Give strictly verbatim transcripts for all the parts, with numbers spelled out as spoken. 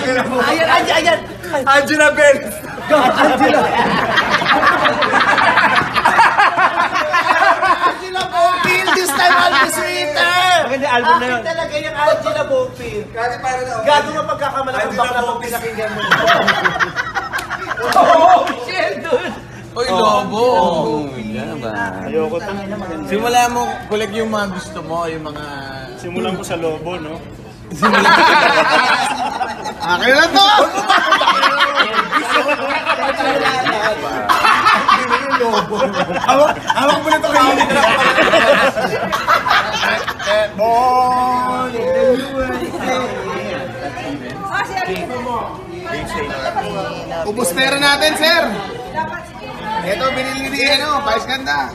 Ayan, ayan, ayan. Angela Bell. Angela. Angela Bopil, this time I'll be sweeter! Maganda album na yun. Akin talaga yung Angela Bopil. Kasi para na ako. Gago nga pagkakamalang ang bakla pag pinakinggan mo. Oh, shit, dude. Oy, Lobo! Yan ba? Ayoko tangin naman. Simula mo, collect yung mga gusto mo, yung mga... Simulan ko sa Lobo, no? Akin na to! Hawak, hawak mo na ito kayo. Born in the U S A. Ubus pera natin, sir. Ito, binili ni ano, Vice Ganda.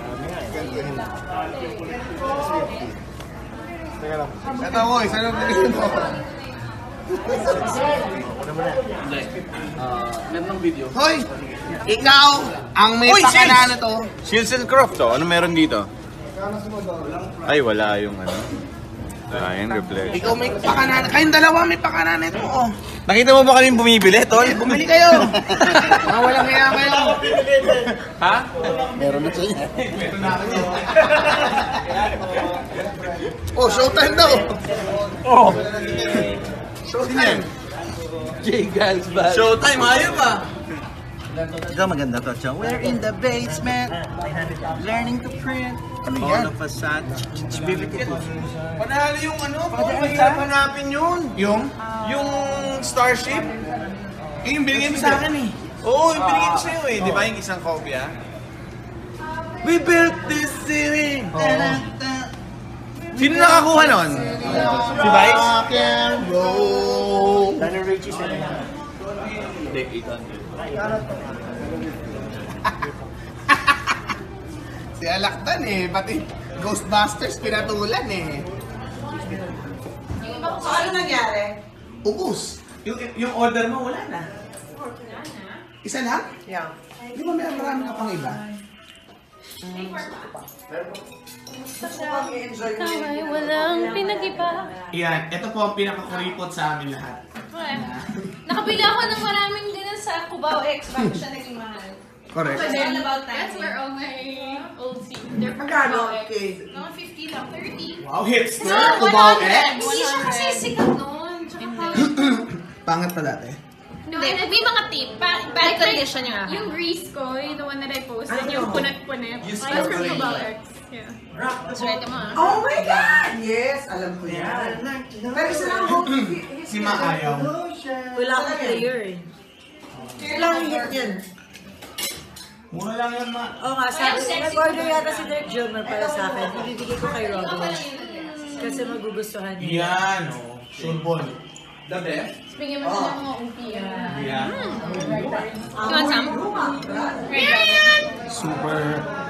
Ito ko, isa lang binili mo. Meron ng video. Hoy, ikaw ang may Uy, pakana na to. Shields and Croft to. Ano meron dito? Ay, wala yung ano. Ayan, reflection. Ikaw may pakana. Kayong dalawa may pakana na ito. Oh. Nakita mo ba kami bumibili, Tol? Bumili kayo. Mga walang kaya kayo. Ha? Meron na siya. Oh, showtime daw. Oh. Showtime. Jay Giles ba? Showtime, ayaw pa. Ito maganda to, Chong. We're in the basement, learning to print. Ano All yan? of a sudden, beautiful. Panalo yung ano, Tol. Mahirap hanapin yun. Yung? Yung Starship. Eh, yung binigay mo sa akin eh. Oo, yung binigay ko sa'yo eh. Di ba yung isang kopya? We built this city. Sino nakakuha nun? Si Vice? Rock and roll. Daniel Richie sila yan. Hindi, eight hundred. Si Alaktan eh, pati Ghostbusters pinatulan eh. So, ano nangyari? Ubus. Yung, yung order mo, wala na. Isa lang? Yeah. Di ba may marami ka pang iba? Ay, walang pinag-iba. Yan, ito po ang pinakakuripot sa amin lahat. Okay. Nakabili ako ng maraming ganun sa Cubao X bago siya naging mahal. Correct. So, all about that. That's where all my old seats. They're from Magkano? Cubao X. Okay. Mga fifty lang, thirty. Wow, hipster! No, Cubao one hundred. X! Hindi siya kasi sikat noon. Tsaka, Pangit pa dati. hindi, may mga tip. Pa, bad condition yung Yung grease ko, yung the one that I posted, Ano? yung punat-punat. Yes, That's from correct. Cubao X. Yeah. Swerte mo ah. Oh my God! Yes, alam ko yan. Pero isa lang ako. Si Ma ayaw. Wala akong player eh. Ilang hit yan? Mura lang yan, Ma. Oo nga, sabi ko, nag-order yata si Dirk Jomer para sa akin. Ibibigay ko kay Robin. Kasi magugustuhan niya. Yan, oh. Sure ball. The best? Bigyan mo siya ng mga umpi ah. Yeah. You want some? Luma. Marian! Super